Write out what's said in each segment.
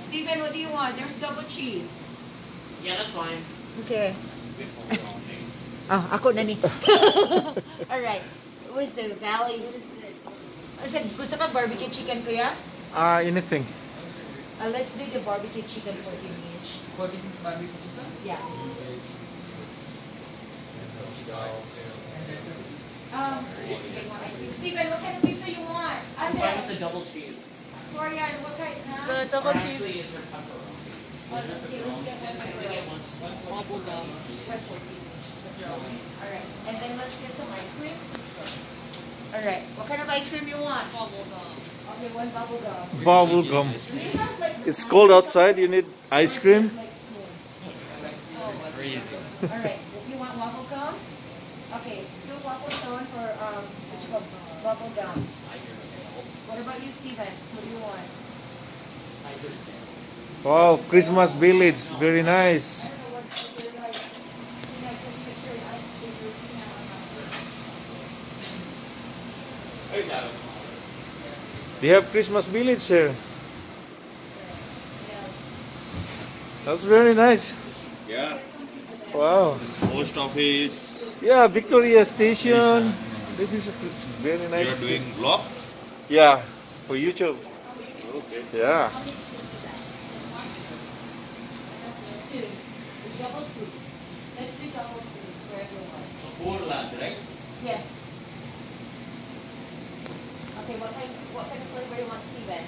Steven, what do you want? There's double cheese. Yeah, that's fine. Okay. Ako na ni. Alright. Where's the valley? I said, gusto ka barbecue chicken, kuya? Anything. Let's do the barbecue chicken for you each. Barbecue chicken? Yeah. They want ice cream. Steven, what kind of pizza you want? I'm fine with the double cheese. Florian, what kind? Huh? The double cheese. Actually, is there pepperoni? Okay, let's get one Can we get pepperoni. one bubble gum? Alright, and then let's get some ice cream. Alright, what kind of ice cream you want? Bubble gum. Okay, one bubble gum. Bubble gum. Do you have like... It's cold outside. You need ice cream. Crazy. Alright, you want waffle cone? Okay, do waffle cone for bubble gum. What about you, Steven? What do you want? Wow, Christmas village. Very nice. I don't know what's there, like, you know, just picture an ice cream routine on They have Christmas village here. That's very nice. Yeah. Wow. Post office. Yeah, Victoria Station. This is a very nice. You're doing vlog? Yeah, for YouTube. Okay. Yeah. Two. Double scoops. Let's do double scoops for everyone. Four lunch, right? Yes. Okay, what kind of flavor you want, Steven?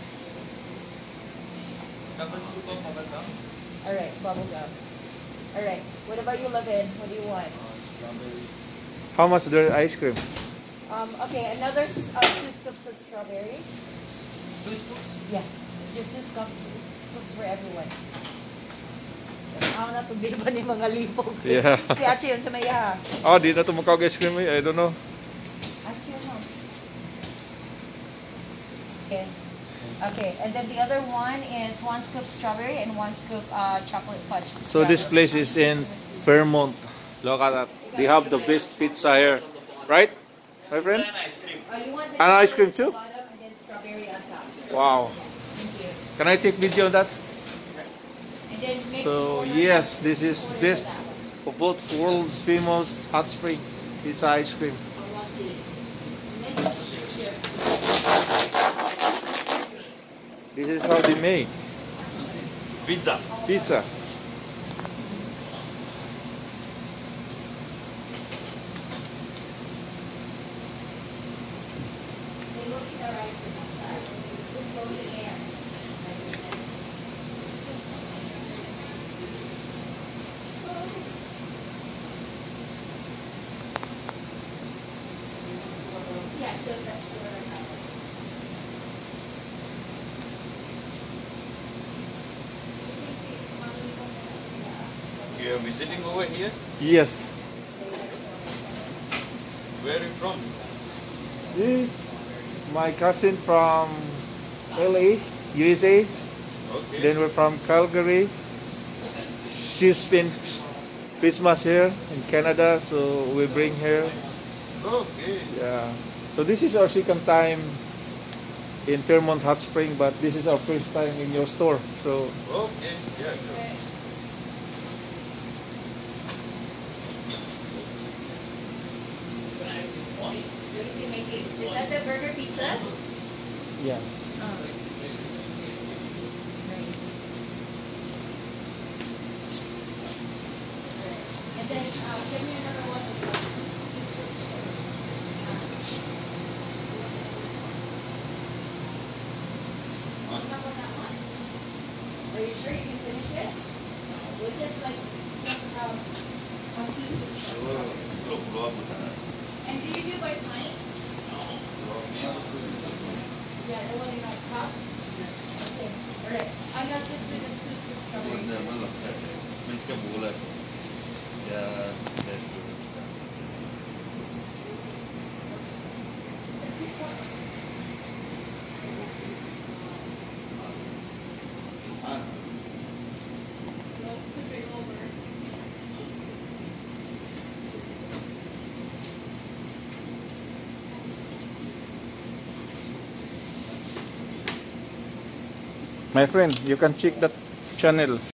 Double soup of bubble gum. Alright, bubble gum. Alright, what about you, Levin? What do you want? Strawberry. How much the ice cream? Okay, another 2 scoops of strawberry. 2 scoops. Yeah, just 2 scoops for everyone. Ako na ito, bilban yung mga lipog. Yeah. Si Achi yun sa maya. Oh, di na tumukha ice cream. I don't know. Ask your mom. Okay. Okay, and then the other one is 1 scoop strawberry and 1 scoop chocolate fudge. So this place is in Fairmont. Look at that. They have the best pizza here, right, my friend? You want the And ice cream too? bottom and then strawberry on top. Wow. Thank you. Can I take video of that? And then mix So order yes, that. this is Order best that. of both world's famous hot spring pizza ice cream. This is how they make Pizza. pizza. They look at the rice from outside. It goes in air. My goodness. Yeah, so that's what I have. You're visiting over here? Yes. Where are you from? This my cousin from LA, USA. Okay. Then we're from Calgary. She spent Christmas here in Canada, so we bring her. Okay. Yeah. So this is our second time in Fairmont Hot Spring, but this is our first time in your store. So Okay. Yeah, sure. Is that the burger pizza? yeah. Oh. Nice. And then give me another one as well. How about that one? Are you sure you can finish it? We'll just like on 2 scoops. Slow vlog. And do you do by pint? Yeah, the one in that cup? Okay, alright. I'm not just doing this 2 scoops strawberry. Minska bulan. Ya, that's good. My friend, you can check that channel.